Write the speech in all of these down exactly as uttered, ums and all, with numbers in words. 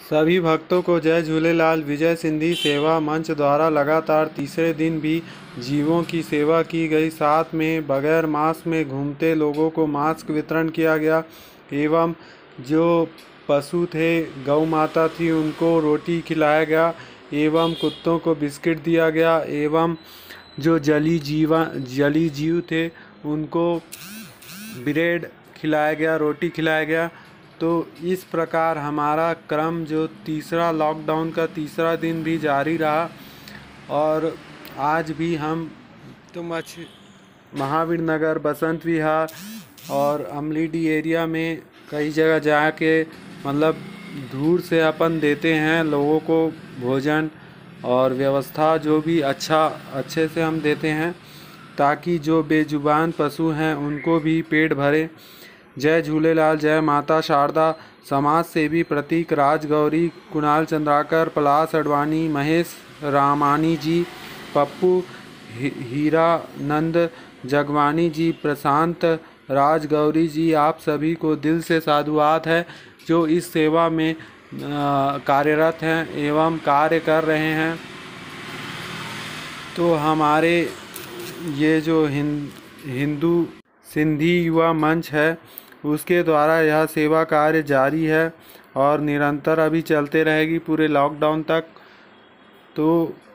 सभी भक्तों को जय झूलेलाल। विजय सिंधी सेवा मंच द्वारा लगातार तीसरे दिन भी जीवों की सेवा की गई। साथ में बगैर मास्क में घूमते लोगों को मास्क वितरण किया गया एवं जो पशु थे, गौ माता थी, उनको रोटी खिलाया गया एवं कुत्तों को बिस्किट दिया गया एवं जो जली जीवा जली जीव थे उनको ब्रेड खिलाया गया, रोटी खिलाया गया। तो इस प्रकार हमारा क्रम जो तीसरा लॉकडाउन का तीसरा दिन भी जारी रहा और आज भी हम तो मछ महावीर नगर, बसंत विहार और अमलीडी एरिया में कई जगह जाके मतलब दूर से अपन देते हैं लोगों को भोजन और व्यवस्था जो भी अच्छा अच्छे से हम देते हैं ताकि जो बेजुबान पशु हैं उनको भी पेट भरे। जय झूलेलाल। जय माता शारदा। समाज सेवी प्रतीक राजगौरी, कुणाल चंद्राकर, पलाश अडवाणी, महेश रामानी जी, पप्पू हीरानंद जगवानी जी, प्रशांत राजगौरी जी, आप सभी को दिल से साधुवाद है जो इस सेवा में कार्यरत हैं एवं कार्य कर रहे हैं। तो हमारे ये जो हिंदू सिंधी युवा मंच है उसके द्वारा यह सेवा कार्य जारी है और निरंतर अभी चलते रहेगी पूरे लॉकडाउन तक। तो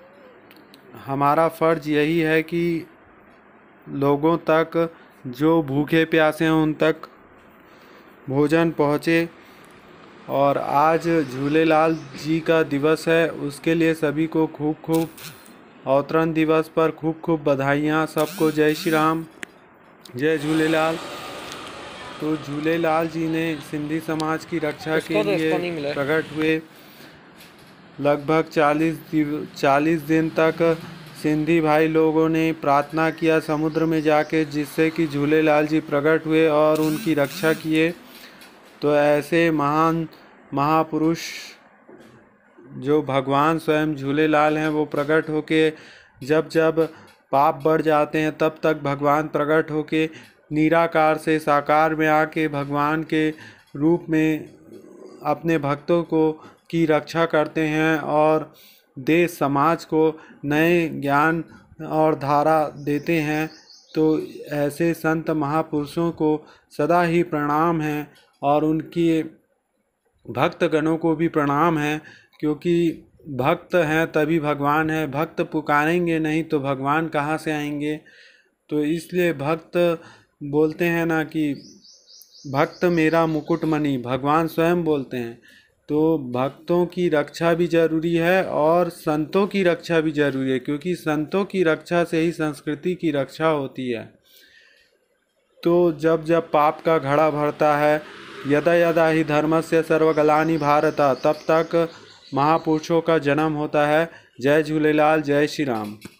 हमारा फ़र्ज़ यही है कि लोगों तक जो भूखे प्यासे हैं उन तक भोजन पहुँचे। और आज झूलेलाल जी का दिवस है, उसके लिए सभी को खूब खूब अवतरण दिवस पर खूब खूब बधाइयाँ। सबको जय श्री राम, जय झूलेलाल। तो झूलेलाल जी ने सिंधी समाज की रक्षा के लिए प्रकट हुए। लगभग चालीस चालीस दिन तक सिंधी भाई लोगों ने प्रार्थना किया समुद्र में जाके, जिससे कि झूलेलाल जी प्रकट हुए और उनकी रक्षा किए। तो ऐसे महान महापुरुष जो भगवान स्वयं झूलेलाल हैं वो प्रकट होके जब जब पाप बढ़ जाते हैं तब तक भगवान प्रकट होके निराकार से साकार में आके भगवान के रूप में अपने भक्तों को की रक्षा करते हैं और देश समाज को नए ज्ञान और धारा देते हैं। तो ऐसे संत महापुरुषों को सदा ही प्रणाम है और उनकी भक्तगणों को भी प्रणाम है, क्योंकि भक्त हैं तभी भगवान है। भक्त पुकारेंगे नहीं तो भगवान कहाँ से आएंगे। तो इसलिए भक्त बोलते हैं ना कि भक्त मेरा मुकुटमणि, भगवान स्वयं बोलते हैं। तो भक्तों की रक्षा भी ज़रूरी है और संतों की रक्षा भी ज़रूरी है, क्योंकि संतों की रक्षा से ही संस्कृति की रक्षा होती है। तो जब जब पाप का घड़ा भरता है, यदा यदा ही धर्मस्य सर्वगलानि भारत, तब तक महापुरुषों का जन्म होता है। जय झूलेलाल, जय श्री राम।